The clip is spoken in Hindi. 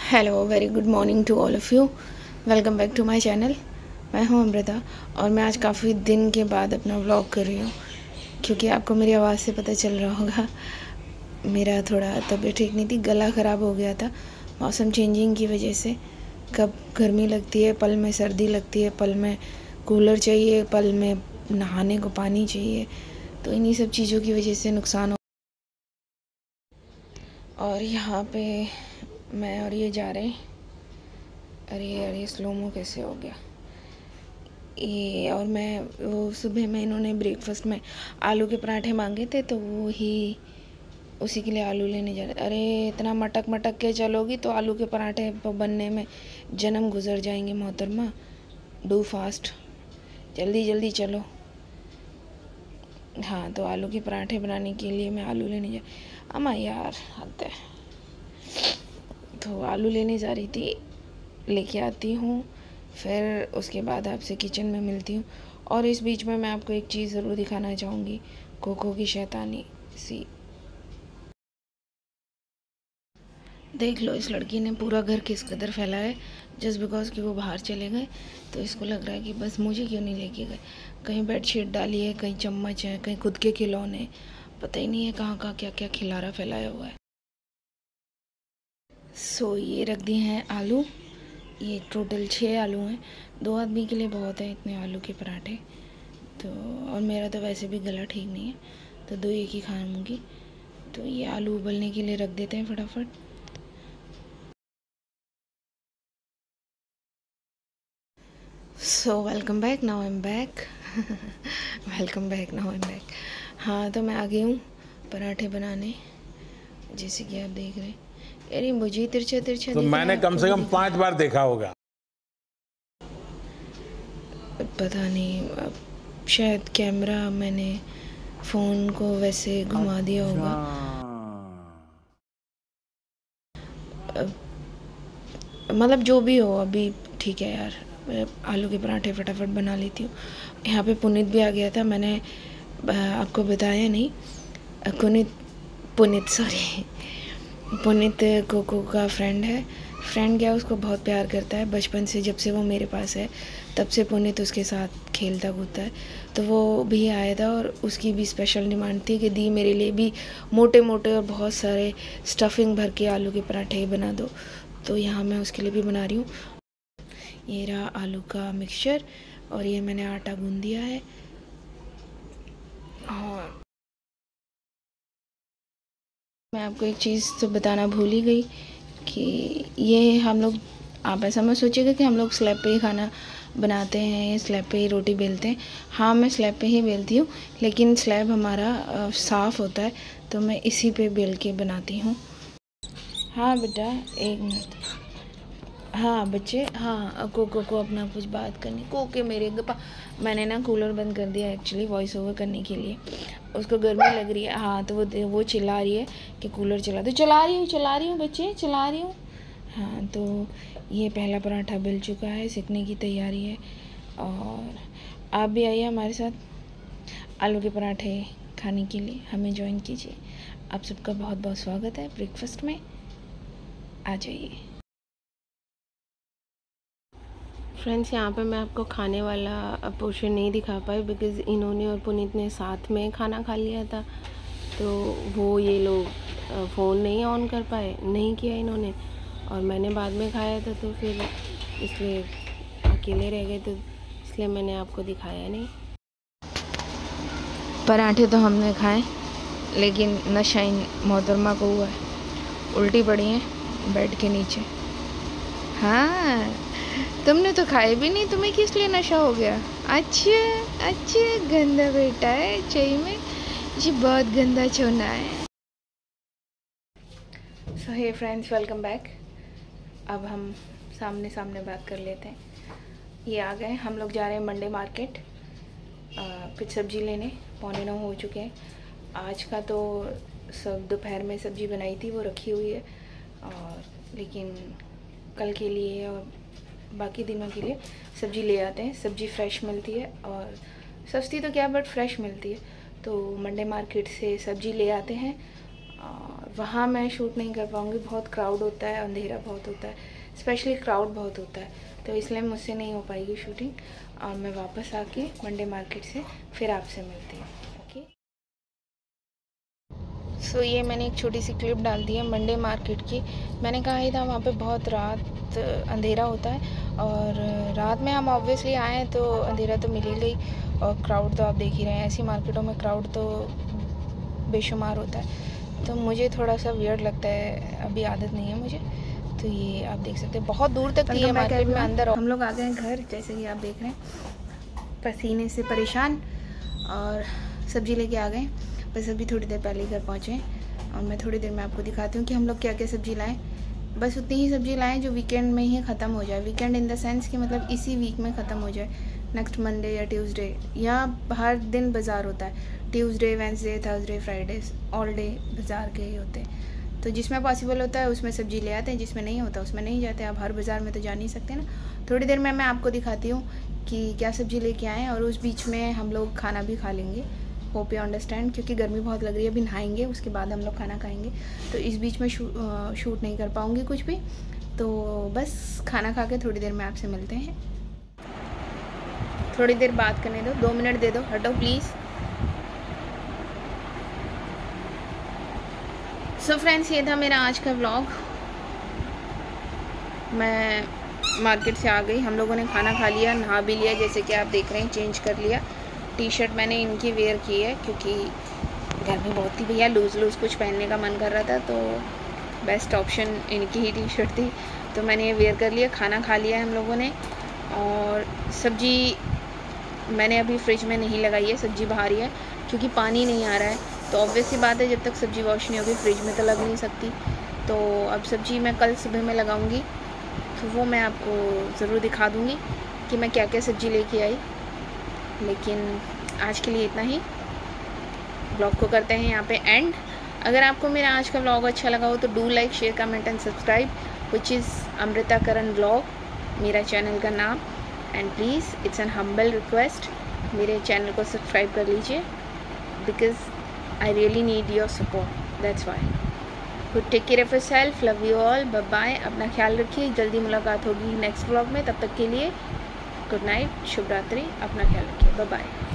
Hello, very good morning to all of you. Welcome back to my channel. मैं हूं अमृता और मैं आज काफ़ी दिन के बाद अपना व्लॉग कर रही हूं, क्योंकि आपको मेरी आवाज़ से पता चल रहा होगा मेरा थोड़ा तबीयत ठीक नहीं थी, गला ख़राब हो गया था मौसम चेंजिंग की वजह से। कब गर्मी लगती है, पल में सर्दी लगती है, पल में कूलर चाहिए, पल में नहाने को पानी चाहिए, तो इन्हीं सब चीज़ों की वजह से नुकसान हो। और यहाँ पे मैं और ये जा रहे हैं। अरे स्लोमो कैसे हो गया ये। और मैं वो सुबह में इन्होंने ब्रेकफास्ट में आलू के पराठे मांगे थे, तो वो ही उसी के लिए आलू लेने जा रहे। अरे इतना मटक मटक के चलोगी तो आलू के पराठे बनने में जन्म गुजर जाएंगे मोहतरमा। डू फास्ट, जल्दी जल्दी चलो। हाँ, तो आलू के पराठे बनाने के लिए मैं आलू लेने जा। अम्मा यार हद है। तो आलू लेने जा रही थी, लेके आती हूँ, फिर उसके बाद आपसे किचन में मिलती हूँ। और इस बीच में मैं आपको एक चीज़ ज़रूर दिखाना चाहूँगी, कोको की शैतानी सी। देख लो, इस लड़की ने पूरा घर किस कदर फैला है, जस्ट बिकॉज कि वो बाहर चले गए तो इसको लग रहा है कि बस मुझे क्यों नहीं लेके गए। कहीं बेडशीट डाली है, कहीं चम्मच है, कहीं खुद के खिलौने, पता ही नहीं है कहाँ कहाँ क्या क्या खिलारा फैलाया हुआ है। सो ये रख दिए हैं आलू। ये टोटल 6 आलू हैं, 2 आदमी के लिए बहुत है इतने आलू के पराठे। तो और मेरा तो वैसे भी गला ठीक नहीं है, तो 2 एक ही खाऊंगी। तो ये आलू उबलने के लिए रख देते हैं फटाफट। So welcome back, now I am back. Welcome back, now I am back. हाँ, तो मैं आ गई हूँ पराठे बनाने, जैसे कि आप देख रहे हैं। अरे मुझे तिरछा तिरछा तो मैंने कम से कम 5 बार देखा होगा। पता नहीं, अब शायद कैमरा मैंने फ़ोन को वैसे घुमा दिया होगा। मतलब जो भी हो, अभी ठीक है यार। मैं आलू के पराठे फटाफट बना लेती हूँ। यहाँ पे पुनीत भी आ गया था, मैंने आपको बताया नहीं। पुनीत सॉरी पुनीत कोको का फ्रेंड है। फ्रेंड क्या, उसको बहुत प्यार करता है बचपन से, जब से वो मेरे पास है तब से पुनीत उसके साथ खेलता कूदता है। तो वो भी आया था और उसकी भी स्पेशल डिमांड थी कि दी मेरे लिए भी मोटे मोटे और बहुत सारे स्टफिंग भर के आलू के पराठे ही बना दो। तो यहाँ मैं उसके लिए भी बना रही हूँ। ये रहा आलू का मिक्सचर और ये मैंने आटा गूंद दिया है। और मैं आपको एक चीज़ तो बताना भूल ही गई कि ये हम लोग, आप ऐसा मत सोचिएगा कि हम लोग स्लैब पे ही खाना बनाते हैं, स्लैब पे ही रोटी बेलते हैं। हाँ, मैं स्लैब पे ही बेलती हूँ, लेकिन स्लैब हमारा साफ़ होता है तो मैं इसी पे बेल के बनाती हूँ। हाँ बेटा, एक मिनट। हाँ बच्चे, हाँ कोको को अपना कुछ बात करनी। कोके मेरे गप्पा, मैंने ना कूलर बंद कर दिया एक्चुअली वॉइस ओवर करने के लिए। उसको गर्मी लग रही है। हाँ, तो वो चिल्ला रही है कि कूलर चला दो। चला रही हूँ बच्चे, चला रही हूँ। हाँ, तो ये पहला पराठा बिल चुका है, सिकने की तैयारी है। और आप भी आइए हमारे साथ आलू के पराठे खाने के लिए, हमें ज्वाइन कीजिए। आप सबका बहुत बहुत स्वागत है ब्रेकफास्ट में, आ जाइए। फ्रेंड्स, यहाँ पे मैं आपको खाने वाला पोर्शन नहीं दिखा पाई बिकॉज़ इन्होंने और पुनीत ने साथ में खाना खा लिया था, तो वो ये लोग फ़ोन नहीं ऑन कर पाए, नहीं किया इन्होंने। और मैंने बाद में खाया था, तो फिर इसलिए अकेले रह गए, तो इसलिए मैंने आपको दिखाया नहीं। पराठे तो हमने खाए, लेकिन नशा इन मोहतरमा को हुआ है, उल्टी पड़ी हैं बेड के नीचे। हाँ, तुमने तो खाए भी नहीं, तुम्हें किस लिए नशा हो गया? अच्छा, गंदा बेटा है सही में, जी बहुत गंदा छोना है। So hey friends, welcome back. अब हम सामने सामने बात कर लेते हैं। ये आ गए, हम लोग जा रहे हैं मंडे मार्केट कुछ सब्ज़ी लेने। 8:45 हो चुके हैं। आज का तो सब दोपहर में सब्ज़ी बनाई थी वो रखी हुई है, और लेकिन कल के लिए और बाकी दिनों के लिए सब्ज़ी ले आते हैं। सब्ज़ी फ्रेश मिलती है और सस्ती तो क्या बट फ्रेश मिलती है। तो मंडे मार्केट से सब्ज़ी ले आते हैं और वहाँ मैं शूट नहीं कर पाऊँगी, बहुत क्राउड होता है, अंधेरा बहुत होता है, स्पेशली क्राउड बहुत होता है, तो इसलिए मुझसे नहीं हो पाएगी शूटिंग। और मैं वापस आके मंडे मार्केट से फिर आपसे मिलती हूँ। ओके, सो ये मैंने एक छोटी सी क्लिप डाल दी है मंडे मार्केट की। मैंने कहा ही था वहाँ पे बहुत रात अंधेरा होता है, और रात में हम ऑब्वियसली आए हैं तो अंधेरा तो मिल ही गई, और क्राउड तो आप देख ही रहे हैं, ऐसी मार्केटों में क्राउड तो बेशुमार होता है, तो मुझे थोड़ा सा वियर्ड लगता है, अभी आदत नहीं है मुझे। तो ये आप देख सकते हैं बहुत दूर तक थी ये मार्केट में अंदर। हम लोग आ गए हैं घर, जैसे कि आप देख रहे हैं, पसीने से परेशान, और सब्ज़ी लेके आ गए। बस अभी थोड़ी देर पहले ही घर पहुँचे, और मैं थोड़ी देर में आपको दिखाती हूँ कि हम लोग क्या क्या सब्ज़ी लाएँ। बस उतनी ही सब्ज़ी लाएँ जो वीकेंड में ही ख़त्म हो जाए, वीकेंड इन द सेंस कि मतलब इसी वीक में ख़त्म हो जाए, नेक्स्ट मंडे या ट्यूसडे। यहाँ हर दिन बाज़ार होता है, Tuesday, Wednesday, Thursday, Friday, all day बाज़ार के ही होते हैं। तो जिसमें पॉसिबल होता है उसमें सब्ज़ी ले आते हैं, जिसमें नहीं होता उसमें नहीं जाते। आप हर बाज़ार में तो जा नहीं सकते ना। थोड़ी देर में मैं आपको दिखाती हूँ कि क्या सब्ज़ी लेके आएँ, और उस बीच में हम लोग खाना भी खा लेंगे। होप यू अंडरस्टैंड, क्योंकि गर्मी बहुत लग रही है, अभी नहाएंगे उसके बाद हम लोग खाना खाएंगे, तो इस बीच में शूट नहीं कर पाऊँगी कुछ भी। तो बस खाना खा के थोड़ी देर में आपसे मिलते हैं। थोड़ी देर बात करने दो, 2 मिनट दे दो, हटो प्लीज़। सो फ्रेंड्स, ये था मेरा आज का व्लॉग। मैं मार्केट से आ गई, हम लोगों ने खाना खा लिया, नहा भी लिया, जैसे कि आप देख रहे हैं, चेंज कर लिया। टी शर्ट मैंने इनकी वेयर की है क्योंकि गर्मी बहुत थी भैया, लूज़ कुछ पहनने का मन कर रहा था, तो बेस्ट ऑप्शन इनकी ही टी शर्ट थी, तो मैंने ये वेयर कर लिया। खाना खा लिया है हम लोगों ने, और सब्ज़ी मैंने अभी फ्रिज में नहीं लगाई है, सब्ज़ी बाहर ही है क्योंकि पानी नहीं आ रहा है। तो ऑब्वियस सी बात है, जब तक सब्ज़ी वॉश नहीं होगी फ्रिज में तो लग नहीं सकती। तो अब सब्ज़ी मैं कल सुबह में लगाऊंगी, तो वो मैं आपको ज़रूर दिखा दूंगी कि मैं क्या क्या सब्ज़ी लेके आई। लेकिन आज के लिए इतना ही, ब्लॉग को करते हैं यहाँ पे एंड। अगर आपको मेरा आज का व्लॉग अच्छा लगा हो तो do like, share, comment and subscribe, which is Amrita Karan vlog, मेरा चैनल का नाम। And please it's an humble request, मेरे चैनल को सब्सक्राइब कर लीजिए, because I really need your support, that's why. Good, take care of yourself, love you all, bye bye. अपना ख्याल रखिए, जल्दी मुलाकात होगी नेक्स्ट व्लॉग में, तब तक के लिए गुड नाइट, शुभ रात्रि, अपना ख्याल रखिए, बाय बाय।